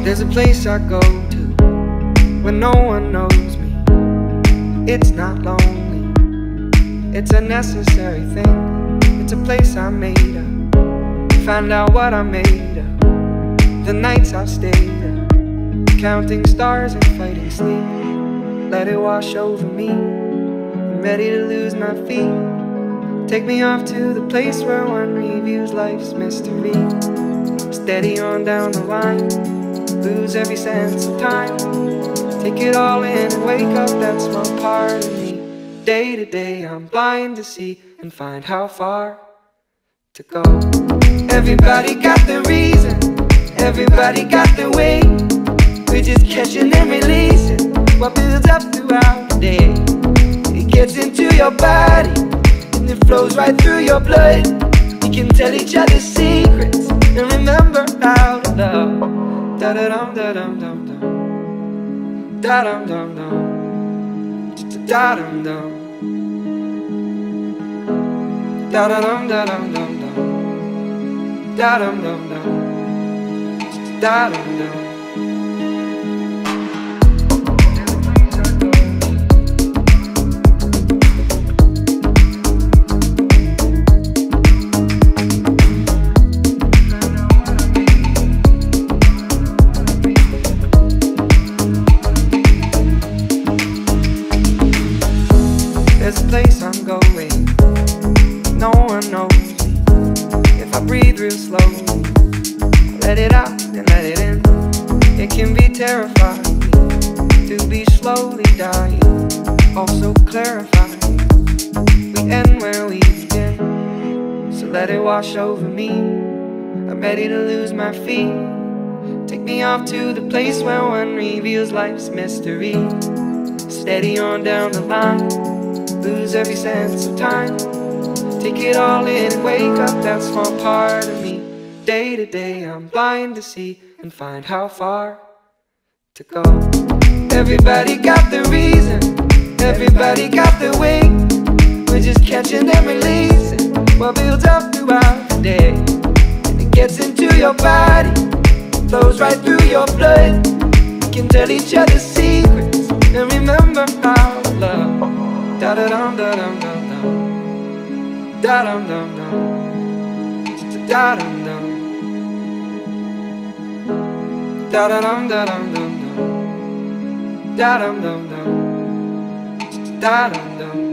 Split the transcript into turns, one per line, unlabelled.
There's a place I go to when no one knows me. It's not lonely, it's a necessary thing. It's a place I made up, find out what I made of. The nights I've stayed up, counting stars and fighting sleep. Let it wash over me, I'm ready to lose my feet. Take me off to the place where one reviews life's mystery. Steady on down the line, lose every sense of time. Take it all in and wake up that small part of me. Day to day I'm blind to see and find how far to go. Everybody got their reason, everybody got their way. We're just catching and releasing what builds up throughout the day. It gets into your body and it flows right through your blood. We can tell each other secrets and remember how to love. Da da dum da dum dum dum, da dum dum dum, da dum dum, da da dum da dum dum dum, da dum dum dum, da dum dum. There's a place I'm going, no one knows me. If I breathe real slowly, let it out and let it in. It can be terrifying to be slowly dying, also clarifying. We end where we begin, so let it wash over me. I'm ready to lose my feet. Take me off to the place where one reveals life's mystery. Steady on down the line, lose every sense of time. Take it all in and wake up that small part of me. Day to day I'm blind to see and find how far to go. Everybody got their reason, everybody got their way. We're just catching and releasing what builds up throughout the day. And it gets into your body, flows right through your blood. We can tell each other secrets and remember how to love. Da da dum da dum dum dum, da dum dum dum, da dum dum, da da dum da dum dum dum, da dum dum dum, da dum dum.